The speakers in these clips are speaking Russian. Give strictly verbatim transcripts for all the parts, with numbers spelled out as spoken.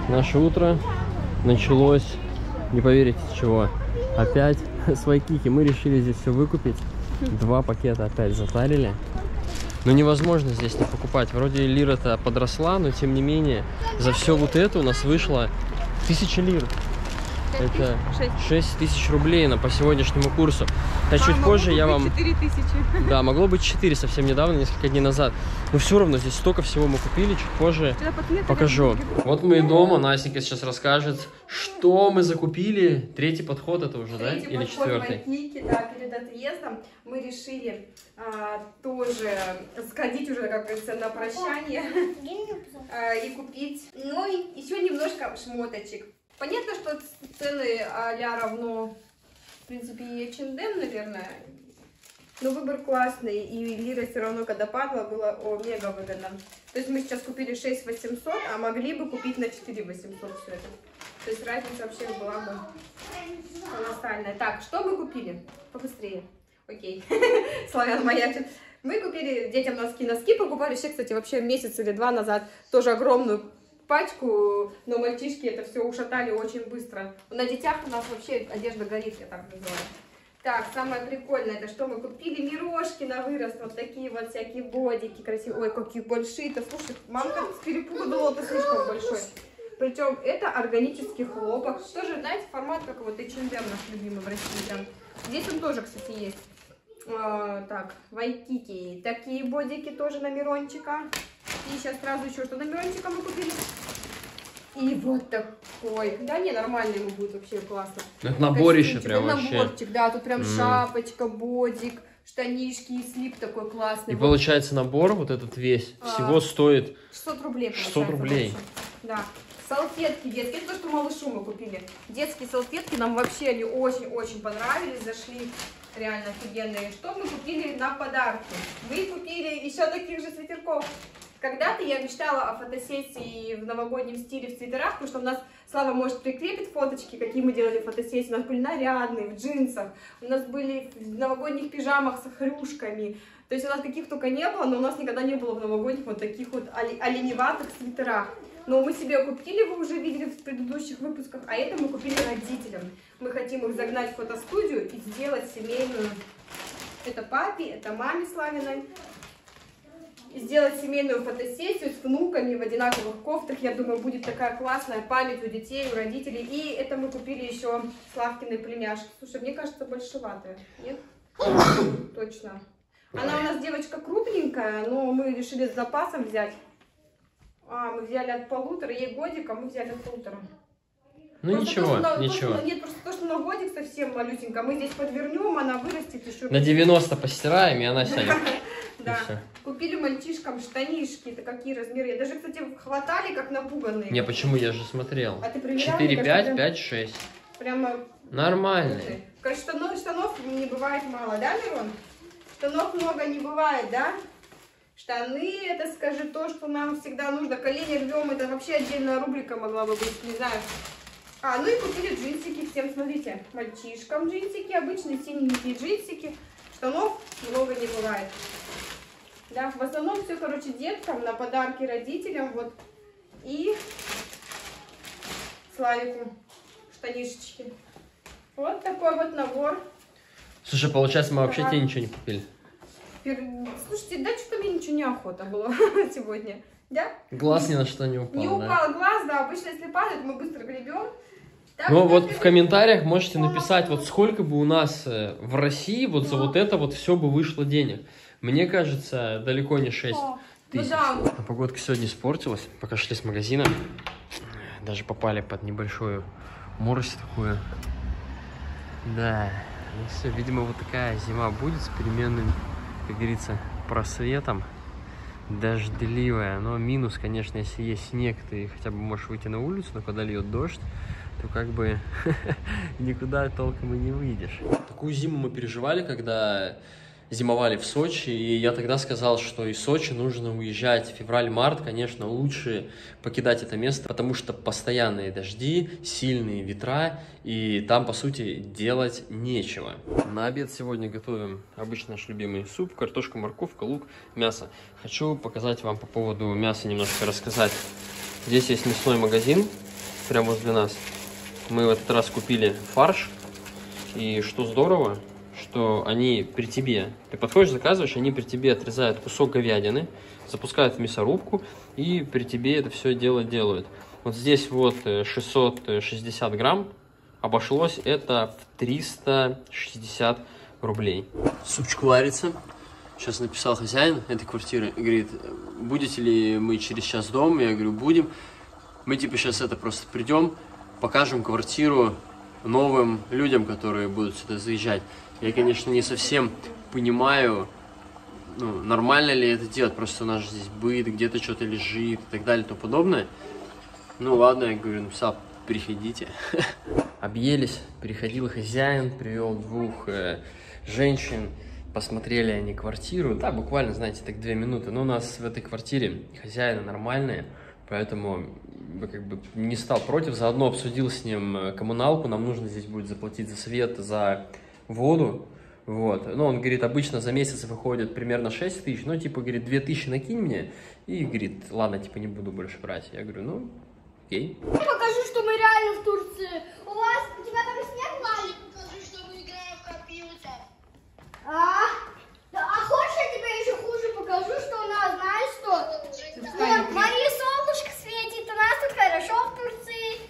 Наше утро началось, не поверите с чего, опять с Вайкики. Мы решили здесь все выкупить. Два пакета опять затарили. Но невозможно здесь не покупать. Вроде лира-то подросла, но тем не менее за все вот это у нас вышло тысяча лир. Это шесть тысяч рублей на по сегодняшнему курсу. А чуть позже я вам... четыре тысячи. Да, могло быть четыре совсем недавно, несколько дней назад. Но все равно здесь столько всего мы купили, чуть позже покажу. Вот мы и дома. Настенька сейчас расскажет, что мы закупили. Третий подход это уже, да? Или четвертый? Вайкики, да, перед отъездом мы решили а, тоже сходить уже, как говорится, на прощание а, и купить, ну и еще немножко шмоточек. Понятно, что цены а-ля равно, в принципе, и эйч энд эм, наверное, но выбор классный, и лира все равно, когда падала, было о, мега выгодно. То есть мы сейчас купили шесть восемьсот, а могли бы купить на четыре восемьсот все это. То есть разница вообще была бы колоссальная. Так, что мы купили? Побыстрее. Окей, Славян маячит. Мы купили детям носки. Носки покупали еще, кстати, вообще месяц или два назад, тоже огромную пачку, но мальчишки это все ушатали очень быстро. На детях у нас вообще одежда горит, я так называю. Так, самое прикольное, это что мы купили? Мирошки на вырост, вот такие вот всякие бодики красивые. Ой, какие большие-то, слушай, мамка с перепуга думала, это слишком большой. Причем это органический хлопок, тоже, знаете, формат, как вот эйч энд эм наш любимый в России. Там. Здесь он тоже, кстати, есть. А, так, Вайкики, такие бодики тоже на Мирончика. И сейчас сразу еще что на Мирончика мы купили. И вот такой. Да не, нормальный ему будет вообще классно. Это наборище прям вообще. Наборчик, да, тут прям mm. шапочка, бодик, штанишки и слип такой классный. И вот. Получается набор вот этот весь а, всего стоит шестьсот рублей. шестьсот рублей. Да. Салфетки детские, это то, что малышу мы купили. Детские салфетки нам вообще они очень-очень понравились, зашли реально офигенные. Что мы купили на подарки? Мы купили еще таких же свитерков. Когда-то я мечтала о фотосессии в новогоднем стиле в свитерах, потому что у нас Слава может прикрепить фоточки, какие мы делали фотосессии. У нас были нарядные, в джинсах, у нас были в новогодних пижамах с хрюшками. То есть у нас каких только не было, но у нас никогда не было в новогодних вот таких вот оленеватых свитерах. Но мы себе купили, вы уже видели в предыдущих выпусках, а это мы купили родителям. Мы хотим их загнать в фотостудию и сделать семейную. Это папе, это маме Славиной. Сделать семейную фотосессию с внуками в одинаковых кофтах. Я думаю, будет такая классная память у детей, у родителей. И это мы купили еще Славкины племяшки. Слушай, мне кажется, большеватая. Нет? Точно. Она у нас девочка крупненькая, но мы решили с запасом взять. А, мы взяли от полутора, ей годик, а мы взяли от полутора. Ну просто ничего, то, что, ничего. То, что, нет, просто то, что на годик совсем малюсенько, мы здесь подвернем, она вырастет еще. На девяносто постираем, и она сядет. Да. Купили мальчишкам штанишки, это какие размеры. Даже, кстати, хватали, как напуганные. Не, почему? Я же смотрел. А ты проверял? четыре пять, пять шесть. Прямо... Нормальные. Короче, штанов, штанов не бывает мало, да, Мирон? Штанов много не бывает, да? Штаны, это, скажи, то, что нам всегда нужно. Колени рвем, это вообще отдельная рубрика могла бы быть, не знаю. А, ну и купили джинсики всем, смотрите. Мальчишкам джинсики, обычные синенькие джинсики. Штанов много не бывает. Да, в основном все, короче, деткам, на подарки родителям, вот. И Славику штанишечки. Вот такой вот набор. Слушай, получается, мы вообще ага. тебе ничего не купили. Слушайте, да, что-то мне ничего не охота было сегодня, да? Глаз ни на что не упал. Не да? упал глаз, да, обычно если падает, мы быстро гребем. Так, ну вот в комментариях можете написать, вот сколько бы у нас в России вот за вот это вот все бы вышло денег. Мне кажется, далеко не шесть тысяч. Ну, да. Погодка сегодня испортилась, пока шли с магазина. Даже попали под небольшую морось такую. Да, ну все, видимо, вот такая зима будет с переменным, как говорится, просветом. Дождливая, но минус, конечно, если есть снег, ты хотя бы можешь выйти на улицу, но когда льет дождь, то как бы никуда толком и не выйдешь. Такую зиму мы переживали, когда зимовали в Сочи, и я тогда сказал, что из Сочи нужно уезжать в февраль-март, конечно, лучше покидать это место, потому что постоянные дожди, сильные ветра, и там, по сути, делать нечего. На обед сегодня готовим обычно наш любимый суп, картошка, морковка, лук, мясо. Хочу показать вам по поводу мяса немножко рассказать. Здесь есть мясной магазин, прямо возле нас. Мы в этот раз купили фарш. И что здорово, что они при тебе, ты подходишь, заказываешь, они при тебе отрезают кусок говядины, запускают в мясорубку и при тебе это все дело делают. Вот здесь вот шестьсот шестьдесят грамм, обошлось это в триста шестьдесят рублей. Супчик варится. Сейчас написал хозяин этой квартиры, говорит, будете ли мы через час дома? Я говорю, будем. Мы типа сейчас это просто придем, покажем квартиру новым людям, которые будут сюда заезжать. Я, конечно, не совсем понимаю, ну, нормально ли это делать, просто у нас же здесь быт, где-то что-то лежит и так далее и тому подобное. Ну ладно, я говорю, написал, приходите. Объелись, приходил хозяин, привел двух э, женщин, посмотрели они квартиру, да, буквально, знаете, так две минуты, но у нас в этой квартире хозяины нормальные, поэтому как бы не стал против, заодно обсудил с ним коммуналку, нам нужно здесь будет заплатить за свет, за воду, вот, ну, он говорит, обычно за месяц выходит примерно шесть тысяч, ну, типа, говорит, две тысячи накинь мне, и говорит, ладно, типа, не буду больше брать, я говорю, ну, окей. Покажу, что мы реально в Турции, у вас, у тебя там снег валит? Покажи, что мы играем в компьютер. А? Да, а хочешь, я тебе еще хуже покажу, что у нас, знаешь что? Вот, Мария, солнышко светит, у нас тут хорошо в Турции.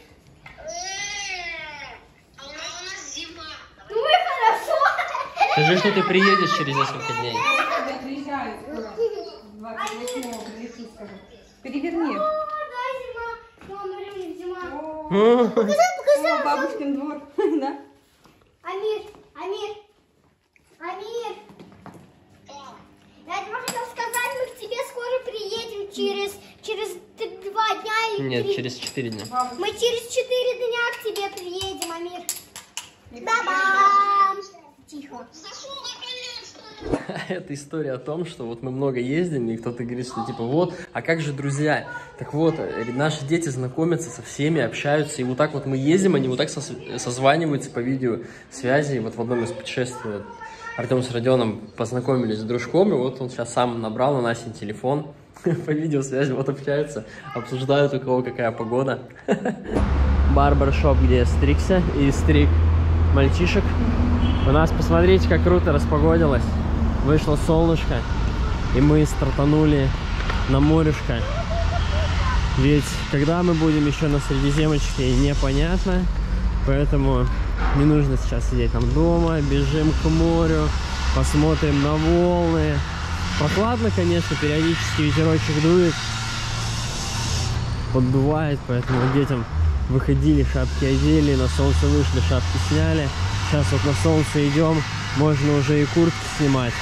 А у нас зима. Ну и хорошо. Скажи, что ты приедешь через несколько дней. Я приезжаю скоро, двадцать восьмого, прилечу, скажу. Переверни. О, да, зима. Мама, Мария, зима. О, Покажи, покажи. О, бабушкин двор, да? Амир, Амир, Амир. Я тебе хотел сказать, мы к тебе скоро приедем через, через два дня или Нет, три. через четыре дня. Мы через четыре дня к тебе приедем, Амир. Да-бам! Тихо. Это история о том, что вот мы много ездим, и кто-то говорит, что типа вот, а как же друзья? Так вот, наши дети знакомятся со всеми, общаются, и вот так вот мы ездим, они вот так созваниваются по видеосвязи, и вот в одном из путешествий Артем с Родионом познакомились с дружком, и вот он сейчас сам набрал на Насин телефон, по видеосвязи вот общаются, обсуждают, у кого какая погода. Барбершоп, где я стригся и стриг мальчишек. У нас, посмотрите, как круто распогодилось. Вышло солнышко, и мы стартанули на морюшко. Ведь когда мы будем еще на Средиземочке, непонятно. Поэтому не нужно сейчас сидеть там дома. Бежим к морю, посмотрим на волны. Прохладно, конечно, периодически ветерочек дует. Поддувает, поэтому детям выходили, шапки одели, на солнце вышли, шапки сняли. Сейчас вот на солнце идем, можно уже и куртки снимать.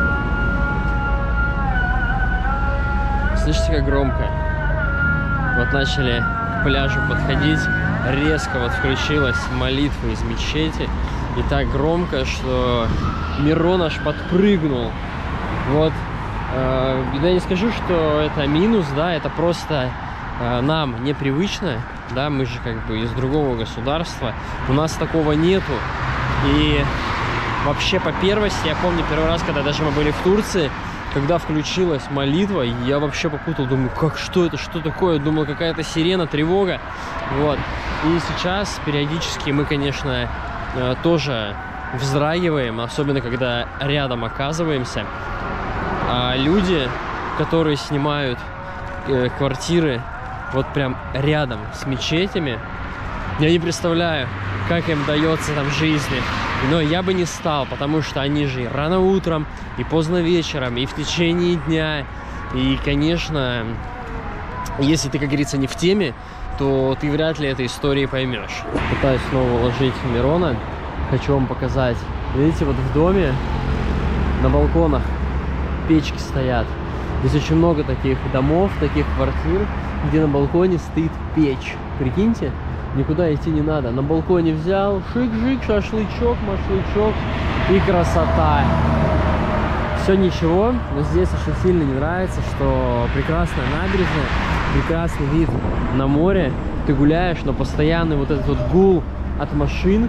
Слышите, как громко? Вот начали к пляжу подходить, резко вот включилась молитва из мечети. И так громко, что Мирон аж подпрыгнул. Вот, э, я не скажу, что это минус, да, это просто э, нам непривычно, да, мы же как бы из другого государства, у нас такого нету. И вообще по первости, я помню первый раз, когда даже мы были в Турции, когда включилась молитва, я вообще попутал, думаю, как, что это, что такое, думал, какая-то сирена, тревога, вот. И сейчас периодически мы, конечно, тоже вздрагиваем, особенно когда рядом оказываемся. А люди, которые снимают квартиры вот прям рядом с мечетями, я не представляю, как им дается там жизни. Но я бы не стал, потому что они же и рано утром, и поздно вечером, и в течение дня. И, конечно, если ты, как говорится, не в теме, то ты вряд ли этой истории поймешь. Пытаюсь снова уложить Мирона. Хочу вам показать. Видите, вот в доме на балконах печки стоят. Здесь очень много таких домов, таких квартир, где на балконе стоит печь. Прикиньте, никуда идти не надо. На балконе взял, шик-шик, шашлычок, машлычок и красота. Все ничего, но здесь очень сильно не нравится, что прекрасная набережная, прекрасный вид на море. Ты гуляешь, но постоянный вот этот вот гул от машин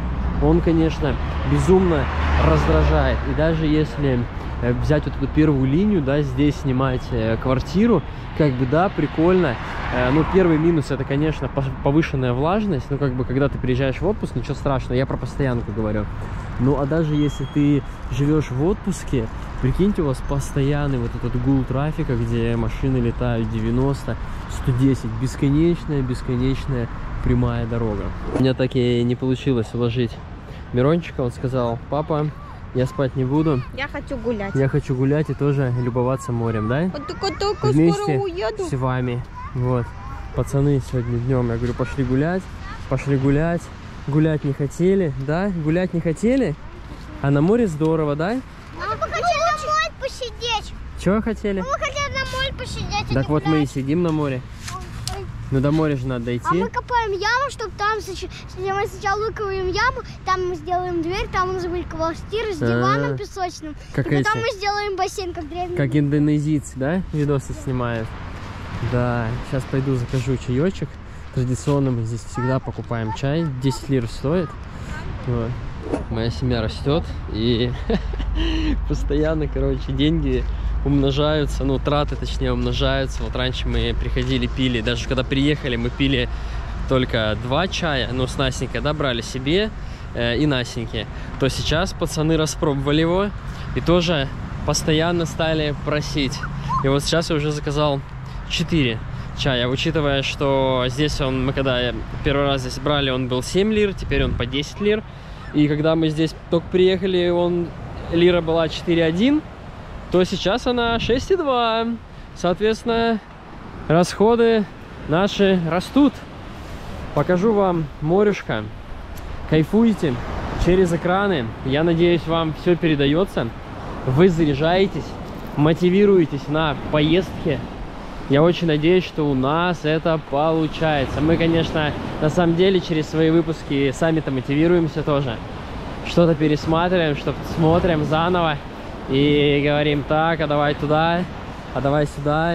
он, конечно, безумно раздражает. И даже если взять вот эту первую линию, да, здесь снимать э, квартиру, как бы, да, прикольно. Э, ну, первый минус — это, конечно, повышенная влажность. Ну, как бы, когда ты приезжаешь в отпуск, ничего страшного, я про постоянку говорю. Ну, а даже если ты живешь в отпуске, прикиньте, у вас постоянный вот этот гул трафика, где машины летают девяносто, сто десять, бесконечная, бесконечная прямая дорога. У меня так и не получилось уложить Мирончика. Он сказал: папа, я спать не буду. Я хочу гулять. Я хочу гулять и тоже любоваться морем, да? Вот только-только вместе скоро уеду. с вами. Вот. Пацаны сегодня днем, я говорю, пошли гулять. Пошли гулять. Гулять не хотели, да? Гулять не хотели? А на море здорово, да? Мы бы хотели на море посидеть. Чего хотели? Мы хотели на море посидеть. Так вот мы и сидим на море. Ну до моря же надо дойти. А мы копаем яму, чтобы там, мы сначала выкопаем яму, там мы сделаем дверь, там у нас будет квартира с диваном песочным. Как и потом эти? мы сделаем бассейн, как древний. Как индонезийцы, да, видосы снимают? Да, сейчас пойду закажу чаечек. Традиционно мы здесь всегда покупаем чай. десять лир стоит. Вот. Моя семья растет, и постоянно, короче, деньги умножаются, ну, траты, точнее, умножаются. Вот раньше мы приходили, пили, даже когда приехали, мы пили только два чая, ну, с Настенькой, да, брали себе э, и Настеньке. То сейчас пацаны распробовали его и тоже постоянно стали просить. И вот сейчас я уже заказал четыре чая, учитывая, что здесь он, мы когда первый раз здесь брали, он был семь лир, теперь он по десять лир. И когда мы здесь только приехали, он, лира была четыре один, то сейчас она шесть и два. Соответственно, расходы наши растут. Покажу вам морюшко. Кайфуйте через экраны. Я надеюсь, вам все передается. Вы заряжаетесь, мотивируетесь на поездке. Я очень надеюсь, что у нас это получается. Мы, конечно, на самом деле через свои выпуски сами-то мотивируемся тоже. Что-то пересматриваем, что-то смотрим заново. И говорим: так, а давай туда, а давай сюда.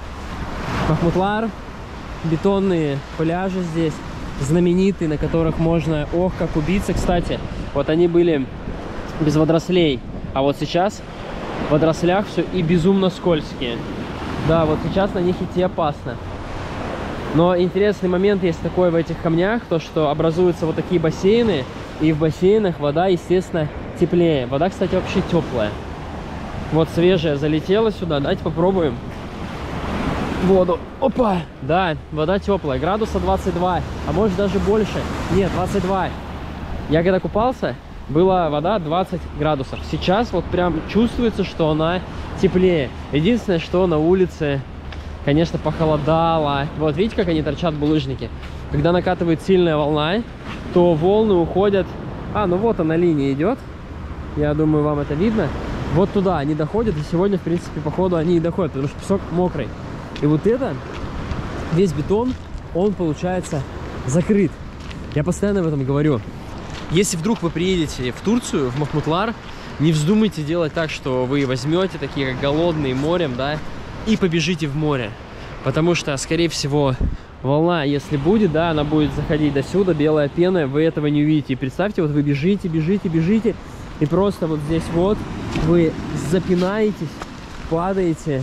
Махмутлар, бетонные пляжи здесь, знаменитые, на которых можно, ох, как убиться. Кстати, вот они были без водорослей, а вот сейчас в водорослях все и безумно скользкие. Да, вот сейчас на них идти опасно. Но интересный момент есть такой в этих камнях, то что образуются вот такие бассейны, и в бассейнах вода, естественно, теплее. Вода, кстати, вообще теплая. Вот свежая залетела сюда, давайте попробуем воду. Опа! Да, вода теплая, градуса двадцать два, а может даже больше. Нет, двадцать два. Я когда купался, была вода двадцать градусов. Сейчас вот прям чувствуется, что она теплее. Единственное, что на улице, конечно, похолодало. Вот видите, как они торчат, булыжники? Когда накатывает сильная волна, то волны уходят. А, ну вот она, линия идет. Я думаю, вам это видно. Вот туда они доходят, и сегодня, в принципе, по ходу они и доходят, потому что песок мокрый. И вот это, весь бетон, он, получается, закрыт. Я постоянно об этом говорю. Если вдруг вы приедете в Турцию, в Махмутлар, не вздумайте делать так, что вы возьмете, такие как голодные, морем, да, и побежите в море. Потому что, скорее всего, волна, если будет, да, она будет заходить до сюда, белая пена, вы этого не увидите. И представьте, вот вы бежите, бежите, бежите, и просто вот здесь вот вы запинаетесь, падаете.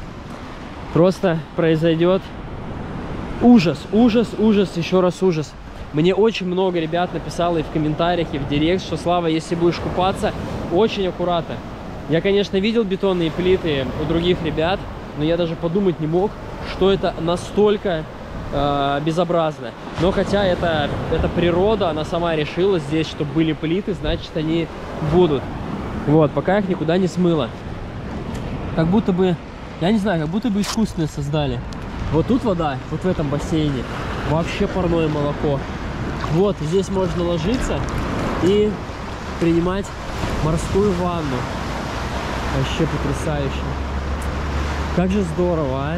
Просто произойдет ужас, ужас, ужас, еще раз ужас. Мне очень много ребят написало и в комментариях, и в директ, что, Слава, если будешь купаться, очень аккуратно. Я, конечно, видел бетонные плиты у других ребят, но я даже подумать не мог, что это настолько э, безобразно. Но хотя это, это природа, она сама решила здесь, чтобы были плиты, значит, они будут. Вот, пока их никуда не смыло. Как будто бы, я не знаю, как будто бы искусственно создали. Вот тут вода, вот в этом бассейне, вообще парное молоко. Вот, здесь можно ложиться и принимать морскую ванну. Вообще потрясающе. Как же здорово, а?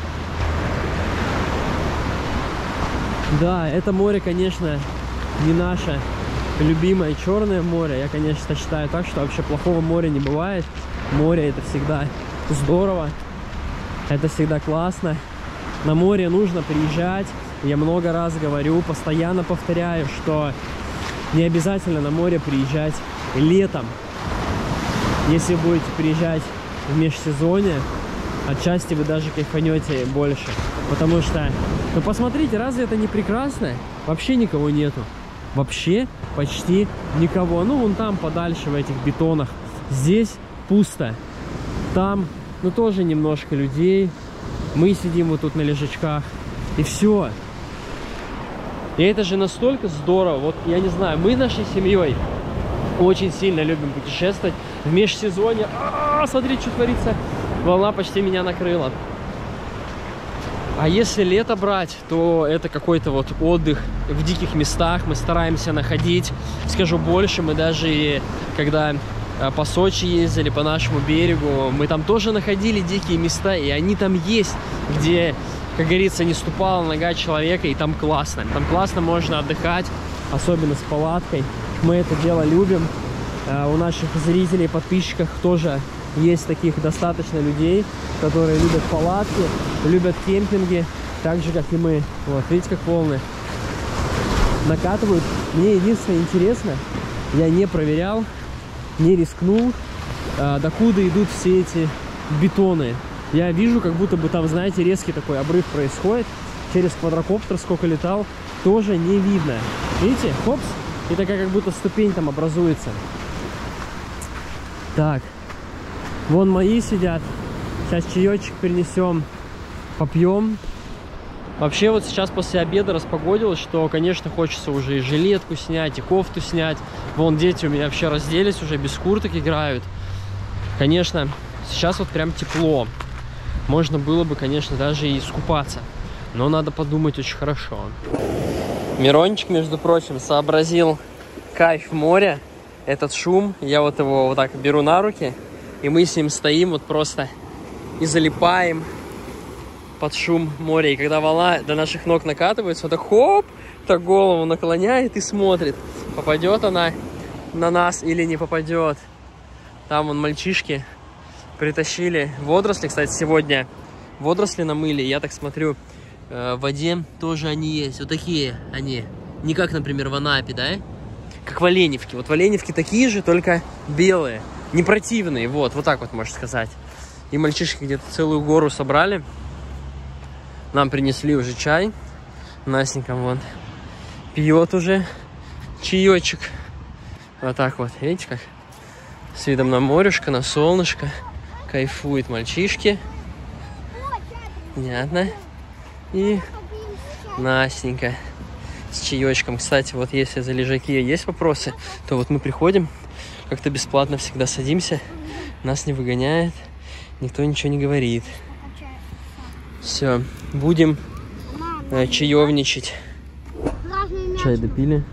Да, это море, конечно, не наше любимое Черное море. Я, конечно, считаю так, что вообще плохого моря не бывает. Море — это всегда здорово, это всегда классно. На море нужно приезжать. Я много раз говорю, постоянно повторяю, что не обязательно на море приезжать летом. Если будете приезжать в межсезонье, отчасти вы даже кайфанете больше. Потому что, ну посмотрите, разве это не прекрасно? Вообще никого нету. Вообще почти никого. Ну, вон там подальше в этих бетонах. Здесь пусто. Там, ну, тоже немножко людей. Мы сидим вот тут на лежачках. И все. И это же настолько здорово. Вот, я не знаю, мы нашей семьей очень сильно любим путешествовать. В межсезонье. А-а-а, смотрите, что творится. Волна почти меня накрыла. А если лето брать, то это какой-то вот отдых в диких местах. Мы стараемся находить. Скажу больше, мы даже и когда по Сочи ездили, по нашему берегу, мы там тоже находили дикие места. И они там есть, где, как говорится, не ступала нога человека. И там классно. Там классно можно отдыхать, особенно с палаткой. Мы это дело любим. У наших зрителей, подписчиков тоже есть таких достаточно людей, которые любят палатки, любят кемпинги, так же, как и мы. Вот, видите, как волны накатывают. Мне единственное интересно, я не проверял, не рискнул, а, докуда идут все эти бетоны. Я вижу, как будто бы там, знаете, резкий такой обрыв происходит. Через квадрокоптер сколько летал, тоже не видно. Видите, хопс, и такая как будто ступень там образуется. Так. Вон мои сидят. Сейчас чаечек принесем, попьем. Вообще вот сейчас после обеда распогодилось, что, конечно, хочется уже и жилетку снять, и кофту снять. Вон дети у меня вообще разделись, уже без курток играют. Конечно, сейчас вот прям тепло. Можно было бы, конечно, даже и искупаться. Но надо подумать очень хорошо. Мирончик, между прочим, сообразил кайф моря. Этот шум, я вот его вот так беру на руки. И мы с ним стоим вот просто и залипаем под шум моря. И когда волна до наших ног накатывается, вот так хоп, так голову наклоняет и смотрит, попадет она на нас или не попадет. Там вон мальчишки притащили водоросли. Кстати, сегодня водоросли намыли. Я так смотрю, в воде тоже они есть. Вот такие они. Не как, например, в Анапе, да? Как в Оленевке. Вот в Оленевке такие же, только белые. Не противные, вот, вот так вот можно сказать. И мальчишки где-то целую гору собрали. Нам принесли уже чай. Настенька вон пьет уже чаечек. Вот так вот, видите как? С видом на морешко, на солнышко. Кайфуют мальчишки. Понятно. И Настенька с чаечком. Кстати, вот если за лежаки есть вопросы, то вот мы приходим, как-то бесплатно всегда садимся, нас не выгоняет, никто ничего не говорит. Все, будем э, чаевничать. Чай допили,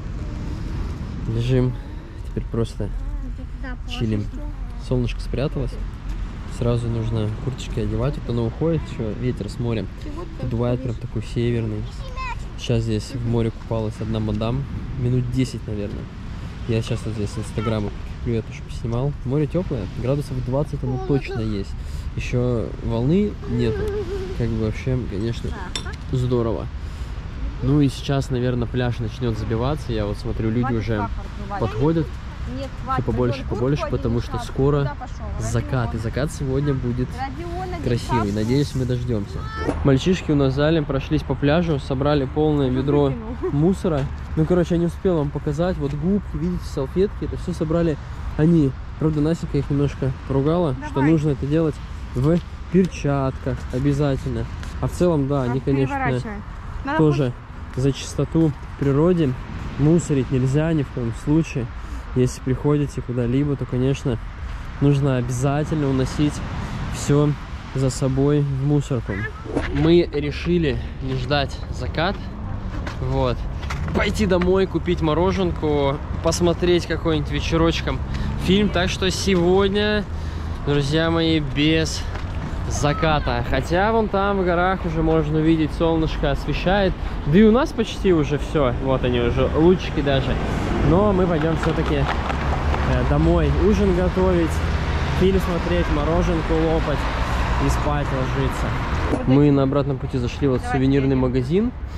лежим, теперь просто чилим. Солнышко спряталось, сразу нужно курточки одевать, вот оно уходит, еще ветер с моря подувает прям такой северный. Сейчас здесь в море купалась одна мадам, минут десять, наверное. Я сейчас вот здесь инстаграму прикреплю, я тоже поснимал. Море теплое, градусов двадцать оно точно есть. Еще волны нету. Как бы вообще, конечно, здорово. Ну и сейчас, наверное, пляж начнет забиваться. Я вот смотрю, люди уже подходят. Все побольше, побольше, потому что скоро закат. И закат сегодня будет красивый. Надеюсь, мы дождемся. Мальчишки у нас в зале прошлись по пляжу, собрали полное ведро мусора. Ну, короче, я не успел вам показать. Вот губки, видите, салфетки. Это все собрали они. Правда, Настенька их немножко поругала, Давай. что нужно это делать в перчатках обязательно. А в целом, да, они, конечно, тоже за чистоту в природе. Мусорить нельзя ни в коем случае. Если приходите куда-либо, то, конечно, нужно обязательно уносить все за собой в мусорку. Мы решили не ждать закат, вот, пойти домой, купить мороженку, посмотреть какой-нибудь вечерочком фильм. Так что сегодня, друзья мои, без заката. Хотя вон там в горах уже можно увидеть, солнышко освещает. Да и у нас почти уже все. Вот они уже, лучики даже. Но мы пойдем все-таки э, домой ужин готовить, фильм смотреть, мороженку лопать и спать ложиться. Мы на обратном пути зашли вот в сувенирный магазин.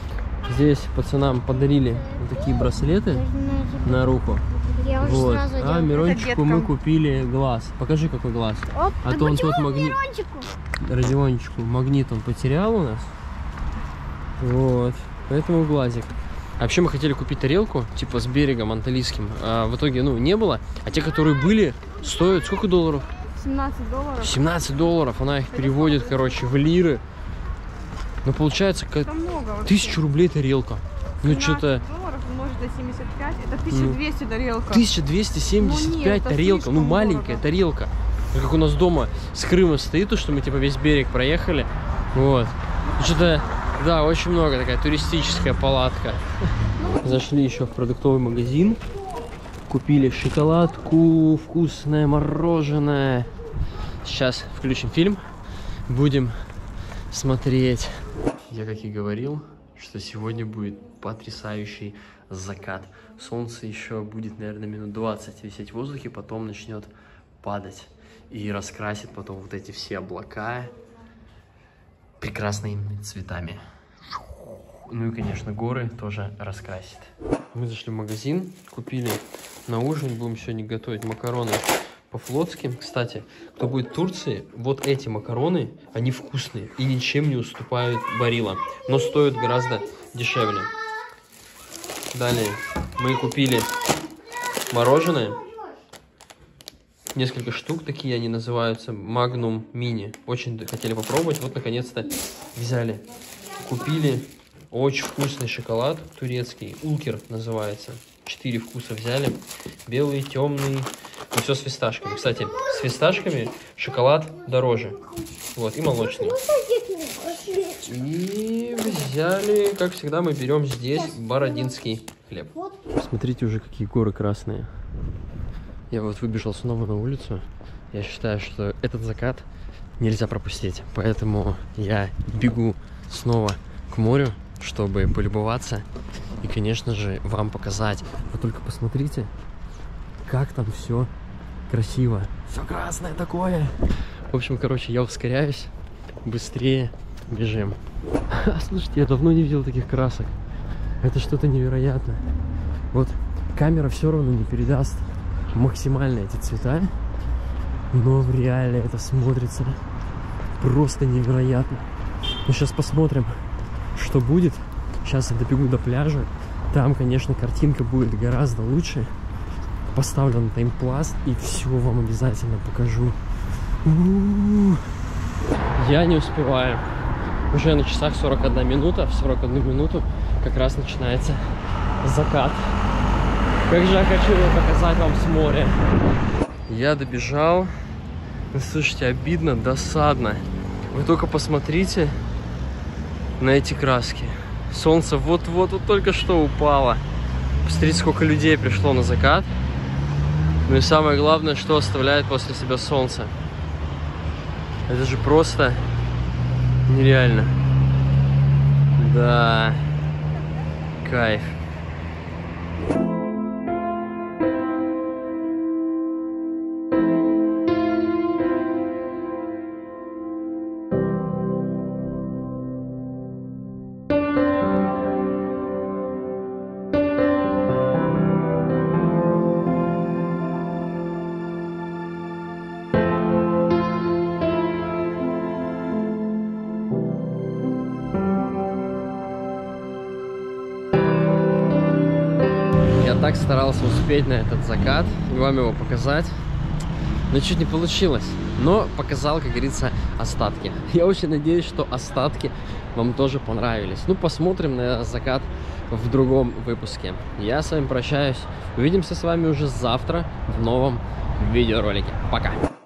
Здесь пацанам подарили вот такие браслеты на руку. Вот. А Мирончику мы купили глаз. Покажи, какой глаз. Оп, а то он тот магнит. Родиончику магнит он потерял у нас. Вот. Поэтому глазик. А вообще мы хотели купить тарелку, типа с берегом анталийским. А в итоге, ну, не было. А те, которые были, стоят сколько долларов? семнадцать долларов. семнадцать долларов. Она их переводит, короче, в лиры. Ну, получается, как тысячу рублей тарелка. Ну, что-то... долларов умножить на семьдесят пять, это тысяча двести тарелка. тысяча двести семьдесят пять ну, тарелка. Ну, маленькая дорого. Тарелка. Как у нас дома с Крыма стоит, то, что мы, типа, весь берег проехали. Вот. Что-то, да, очень много такая туристическая палатка. Зашли еще в продуктовый магазин. Купили шоколадку, вкусное мороженое. Сейчас включим фильм. Будем смотреть. Я, как и говорил, что сегодня будет потрясающий закат. Солнце еще будет, наверное, минут двадцать висеть в воздухе, потом начнет падать и раскрасит потом вот эти все облака прекрасными цветами. Ну и, конечно, горы тоже раскрасит. Мы зашли в магазин, купили на ужин, будем сегодня готовить макароны по-флотски. Кстати, кто будет в Турции, вот эти макароны, они вкусные и ничем не уступают Барилла, но стоят гораздо дешевле. Далее мы купили мороженое. Несколько штук такие, они называются Magnum Mini. Очень хотели попробовать, вот наконец-то взяли. Купили очень вкусный шоколад турецкий, Улкер называется. Четыре вкуса взяли. Белый, темный. И все с фисташками. Кстати, с фисташками шоколад дороже. Вот, и молочный. И взяли, как всегда, мы берем здесь бородинский хлеб. Смотрите уже, какие горы красные. Я вот выбежал снова на улицу. Я считаю, что этот закат нельзя пропустить. Поэтому я бегу снова к морю, чтобы полюбоваться. И, конечно же, вам показать. Вы только посмотрите, как там все красиво. Все красное такое. В общем, короче, я ускоряюсь. Быстрее бежим. Слушайте, я давно не видел таких красок. Это что-то невероятное. Вот камера все равно не передаст максимально эти цвета. Но в реале это смотрится просто невероятно. Ну, сейчас посмотрим, что будет. Сейчас я добегу до пляжа. Там, конечно, картинка будет гораздо лучше. Поставлю на таймпласт и все вам обязательно покажу. У-у-у. Я не успеваю. Уже на часах сорок одна минута. В сорок одну минуту как раз начинается закат. Как же я хочу его показать вам с моря. Я добежал. Слушайте, обидно, досадно. Вы только посмотрите на эти краски. Солнце вот-вот вот только что упало. Посмотрите, сколько людей пришло на закат. Ну и самое главное, что оставляет после себя солнце. Это же просто нереально. Да, кайф. Так старался успеть на этот закат и вам его показать, но чуть не получилось. Но показал, как говорится, остатки. Я очень надеюсь, что остатки вам тоже понравились. Ну, посмотрим на закат в другом выпуске. Я с вами прощаюсь. Увидимся с вами уже завтра в новом видеоролике. Пока!